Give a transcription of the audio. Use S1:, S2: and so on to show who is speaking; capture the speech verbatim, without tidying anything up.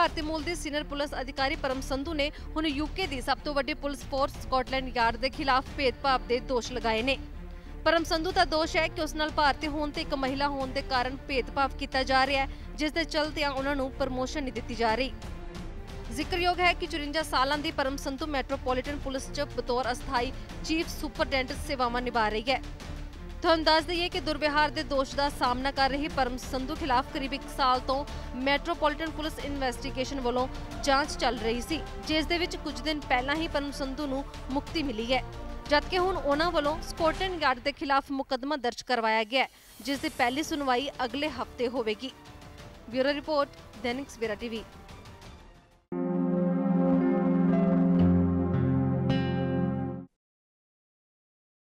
S1: ਭਾਰਤੀ ਮੂਲ ਦੇ senior police ਅਧਿਕਾਰੀ ਪਰਮ ਸੰਧੂ ਨੇ ਹੁਣ ਯੂਕੇ ਦੀ ਸਭ ਤੋਂ ਵੱਡੀ ਪੁਲਿਸ ਫੋਰਸ ਸਕਾਟਲੈਂਡ ਯਾਰਡ ਦੇ ਖਿਲਾਫ ਭੇਦਭਾਵ ਦੇ ਦੋਸ਼ ਲਗਾਏ ਨੇ। ਪਰਮ ਸੰਧੂ ਦਾ ਦੋਸ਼ ਹੈ ਕਿ ਉਸ ਨਾਲ ਭਾਰਤੀ ਹੋਣ ਤੇ ਇੱਕ ਮਹਿਲਾ ਹੋਣ ਦੇ ਕਾਰਨ ਭੇਦਭਾਵ ਕੀਤਾ ਜਾ ਰਿਹਾ ਹੈ, ਜਿਸ ਦੇ ਚਲਦਿਆਂ ਉਹਨਾਂ ਨੂੰ ਪ੍ਰਮੋਸ਼ਨ ਨਹੀਂ ਦਿੱਤੀ ਜਾ ਰਹੀ। ਜ਼ਿਕਰਯੋਗ ਹੈ ਕਿ ਚੁਰੰਜਾ ਸਾਲਾਂ ਦੀ ਪਰਮ ਸੰਧੂ ਮੈਟਰੋਪੋਲੀਟਨ ਪੁਲਿਸ 'ਚ ਬਤੌਰ ਅਸਥਾਈ ਚੀਫ ਸੁਪਰਡੈਂਟ ਸੇਵਾਵਾਂ ਨਿਭਾ ਰਹੀ ਹੈ। ਤੁਹਾਨੂੰ ਦੱਸ ਦਈਏ ਕਿ ਦੁਰਵਿਹਾਰ ਦੇ ਦੋਸ਼ ਦਾ ਸਾਹਮਣਾ ਕਰ ਰਹੀ ਪਰਮ ਸੰਧੂ ਖਿਲਾਫ ਕਰੀਬ ਇੱਕ ਸਾਲ ਤੋਂ ਮੈਟਰੋਪੋਲੀਟਨ ਪੁਲਿਸ ਇਨਵੈਸਟੀਗੇਸ਼ਨ ਵੱਲੋਂ ਜਾਂਚ ਚੱਲ ਰਹੀ ਸੀ, ਜਿਸ ਦੇ ਵਿੱਚ ਕੁਝ ਦਿਨ ਪਹਿਲਾਂ ਹੀ ਪਰਮ ਸੰਧੂ ਨੂੰ ਮੁਕਤੀ ਮਿਲੀ ਹੈ, ਜਦਕਿ ਹੁਣ ਉਹਨਾਂ ਵੱਲੋਂ ਸਕਾਟਲੈਂਡ ਯਾਰਡ ਦੇ ਖਿਲਾਫ ਮੁਕੱਦਮਾ ਦਰਜ ਕਰਵਾਇਆ ਗਿਆ ਹੈ, ਜਿਸ ਦੀ ਪਹਿਲੀ ਸੁਣਵਾਈ ਅਗਲੇ ਹਫ਼ਤੇ ਹੋਵੇਗੀ। Bureau report, Dainik Savera TV.